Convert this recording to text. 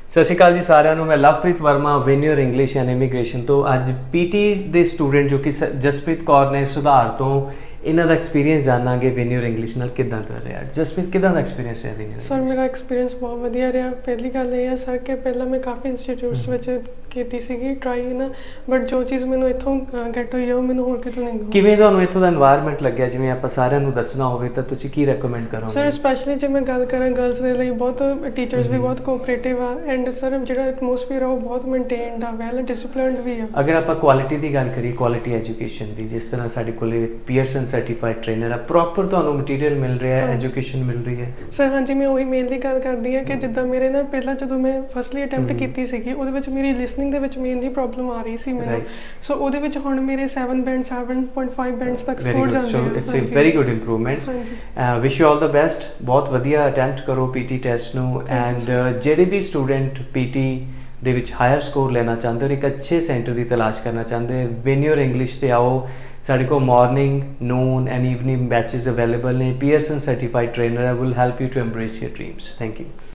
ਸਤਿ ਸ਼੍ਰੀ ਅਕਾਲ ਜੀ ਸਾਰਿਆਂ ਨੂੰ। ਮੈਂ ਲਵਪ੍ਰੀਤ ਵਰਮਾ, ਵਿਨਯਰ ਇੰਗਲਿਸ਼ ਐਂਡ ਇਮੀਗ੍ਰੇਸ਼ਨ ਤੋਂ ਅੱਜ ਪੀਟੀ ਦੇ ਸਟੂਡੈਂਟ ਜੋ ਕਿ ਜਸਪ੍ਰੀਤ ਕੌਰ ਨੇ ਸੁਧਾਰ ਤੋਂ, ਇਹਨਾਂ ਦਾ ਐਕਸਪੀਰੀਅੰਸ ਜਾਣਾਂਗੇ ਵਿਨਯਰ ਇੰਗਲਿਸ਼ ਨਾਲ ਕਿੱਦਾਂ ਕਰ ਰਿਹਾ। ਜਸਪ੍ਰੀਤ, ਕਿੱਦਾਂ ਦਾ ਐਕਸਪੀਰੀਅੰਸ ਰਿਹਾ ਵਿਨਯਰ? ਸਰ ਮੇਰਾ ਐਕਸਪੀਰੀਅੰਸ ਬਹੁਤ ਵਧੀਆ ਰਿਹਾ। ਪਹਿਲੀ ਗੱਲ ਇਹ ਹੈ ਸਰ ਕਿ ਪਹਿਲਾਂ ਮੈਂ ਕਾਫੀ ਇੰਸਟੀਟਿਊਟਸ ਵਿੱਚ ਕੀਤੀ ਸੀਗੀ ਟਰਾਈ ਨਾ, ਬਟ ਜੋ ਚੀਜ਼ ਮੈਨੂੰ ਇੱਥੋਂ ਗੈਟ ਹੋਈ ਆ ਉਹ ਮੈਨੂੰ ਹੋਰ ਕਿਤੋਂ ਨਹੀਂ। ਕਿਵੇਂ ਤੁਹਾਨੂੰ ਇੱਥੋਂ ਦਾ ਐਨਵਾਇਰਨਮੈਂਟ ਲੱਗਿਆ? ਜਿਵੇਂ ਆਪਾਂ ਸਾਰਿਆਂ ਨੂੰ ਦੱਸਣਾ ਹੋਵੇ ਤਾਂ ਤੁਸੀਂ ਕੀ ਰეკਮੈਂਡ ਕਰੋਗੇ? ਸਰ ਸਪੈਸ਼ਲੀ ਜੇ ਮੈਂ ਗੱਲ ਕਰਾਂ ਗਰਲਸ ਦੇ ਲਈ, ਬਹੁਤ ਟੀਚਰਸ ਵੀ ਬਹੁਤ ਕੋਆਪਰੇਟਿਵ ਆ ਐਂਡ ਸਰ ਜਿਹੜਾ ਐਟਮੋਸਫੀਅਰ ਆ ਉਹ ਬਹੁਤ ਮੇਨਟੇਨਡ ਆ, ਵੈਲ ਡਿਸਪਲਿਨਡ ਵੀ ਆ। ਅਗਰ ਆਪਾਂ ਕੁਆਲਿਟੀ ਦੀ ਗੱਲ ਕਰੀਏ, ਕੁਆਲਿਟੀ ਐਜੂਕੇਸ਼ਨ ਦੀ, ਜਿਸ ਤਰ੍ਹਾਂ ਸਾਡੇ ਕੋਲ ਪੀਅਰਸਨ ਸਰਟੀਫਾਈਡ ਟ੍ਰੇਨਰ ਆ, ਪ੍ਰੋਪਰ ਤੁਹਾਨੂੰ ਮਟੀਰੀਅਲ ਮਿਲ ਰਿਹਾ ਹੈ, ਐਜੂਕੇਸ਼ਨ ਮਿਲ ਰਹੀ ਹੈ? ਸਰ ਹਾਂਜੀ, ਮੈਂ ਉਹੀ ਮੇਨਲੀ ਗੱਲ ਕਰਦੀ ਹਾਂ ਕਿ ਜਿੱਦਾਂ ਮੇਰੇ ਨਾ ਪਹਿਲਾਂ ਜਦੋਂ ਮੈਂ ਫਸਟਲੀ ਅਟੈਂਪਟ ਕੀਤੀ ਸੀਗੀ ਉਹਦੇ ਵਿੱਚ ਮੇਰੀ ਲਿਸਨਿੰਗ ਦੇ ਵਿੱਚ ਮੇਨਲੀ ਪ੍ਰੋਬਲਮ ਆ ਰਹੀ ਸੀ ਮੈਨੂੰ। ਸੋ ਉਹਦੇ ਵਿੱਚ ਹੁਣ ਮੇਰੇ 7 ਬੈਂਡ 7.5 ਬੈਂਡਸ ਤੱਕ ਸਕੋਰ ਜਾਂਦੇ ਆ। It's a very good improvement. Wish you all the best. ਬਹੁਤ ਵਧੀਆ ਅਟੈਂਪਟ ਕਰੋ ਪੀਟੀ ਟੈਸਟ ਨੂੰ। ਐਂਡ ਜਿਹੜੇ ਵੀ ਸਟੂਡੈਂਟ ਪੀਟੀ ਦੇ ਵਿੱਚ ਹਾਇਰ ਸਕੋਰ ਲੈਣਾ ਚਾਹੁੰਦੇ ਹੋ, ਇੱਕ ਅੱਛੇ ਸੈਂਟਰ ਦੀ ਤਲਾਸ਼ ਕਰਨਾ ਚਾਹੁੰਦੇ, ਵਿਨਯਰ ਇੰਗਲਿਸ਼ ਤੇ ਆਓ। ਸਾਡੇ ਕੋਲ morning, noon and evening batches available ਨੇ। Pearson certified trainer will help you to embrace your dreams. Thank you.